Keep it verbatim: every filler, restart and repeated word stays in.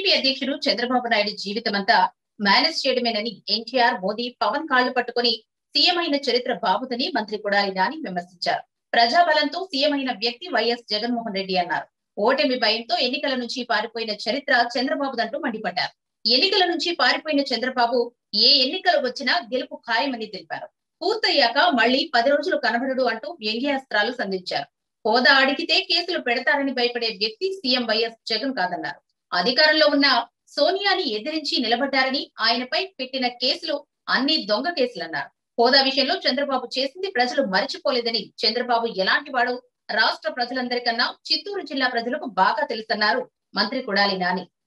TDP అధ్యక్షుడు చంద్రబాబు నాయుడు జీవితమంతా manage చేయడమేనని ఎన్టీఆర్, మోదీ, పవన్ కాళ్లు పట్టుకుని సీఎం అయిన చరిత్ర బాబుదని మంత్రి కొడాలి నాని విమర్శించారు. ప్రజాబలంతో సీఎం అయిన వ్యక్తి వైఎస్ జగన్మోహన్ రెడ్డి అన్నారు. ఓటమి భయంతో ఎన్నికల నుంచి పారిపోయిన చరిత్ర చంద్రబాబుదంటూ మండిపడ్డారు. ఎన్నికల నుంచి పారిపోయిన చంద్రబాబు ఏ ఎన్నికలు వచ్చినా గెలుపు ఖాయమని తెలిపారు. పూర్తయ్యాక మళ్లీ పది రోజులు కనబడడు అంటూ వ్యంగ్యాస్త్రాలు సంధించారు. హోదా అడిగితే కేసులు పెడతారని భయపడే వ్యక్తి సీఎం వైఎస్ జగన్ కాదన్నారు. అధికారంలో ఉన్న సోనియాని ఎదిరించి నిలబడ్డారని, ఆయనపై పెట్టిన కేసులు అన్ని దొంగ కేసులన్నారు. హోదా విషయంలో చంద్రబాబు చేసింది ప్రజలు మరిచిపోలేదని, చంద్రబాబు ఎలాంటి వాడు రాష్ట్ర ప్రజలందరికన్నా చిత్తూరు జిల్లా ప్రజలకు బాగా తెలుసన్నారు మంత్రి కొడాలి నాని.